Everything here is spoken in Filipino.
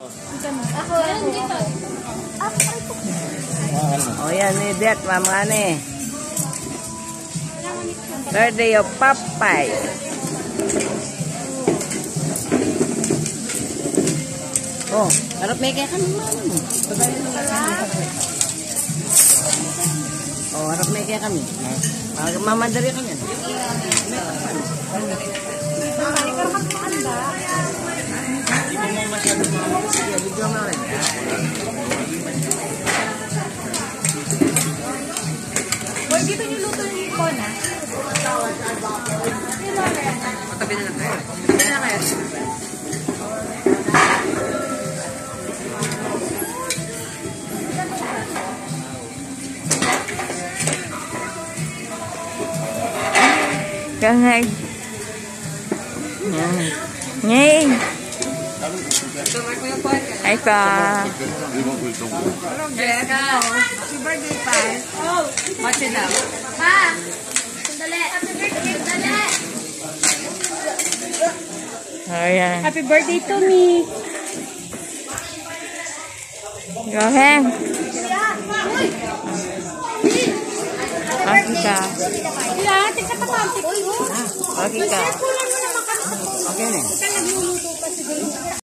Ako. O yan, ni Det, mama ni. Birthday of Papay. Oh, harap may kaya kami mama mo. Oh, harap may kaya kami. Mamadari ka yan. Video mo rin. Boy, dito niyo luto yung hipon, ha? Patabi na lang kayo. Patabi na kayo. Kahag. Ngay. Ay ka. Happy birthday, pa. Oh, Watch it out. Pa. Sandali. Happy birthday, sandali. Ayan. Happy birthday to me. Go ahead. Okay ka. Kaya, tika pa pa. Okay ka. Kulang mo naman kami. Okay na. Ika nagluluto pa siguro.